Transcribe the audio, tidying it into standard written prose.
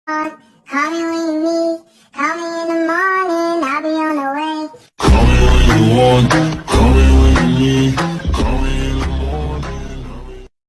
Call me when you need, call me in the morning, I'll be on the way. Call me when you want.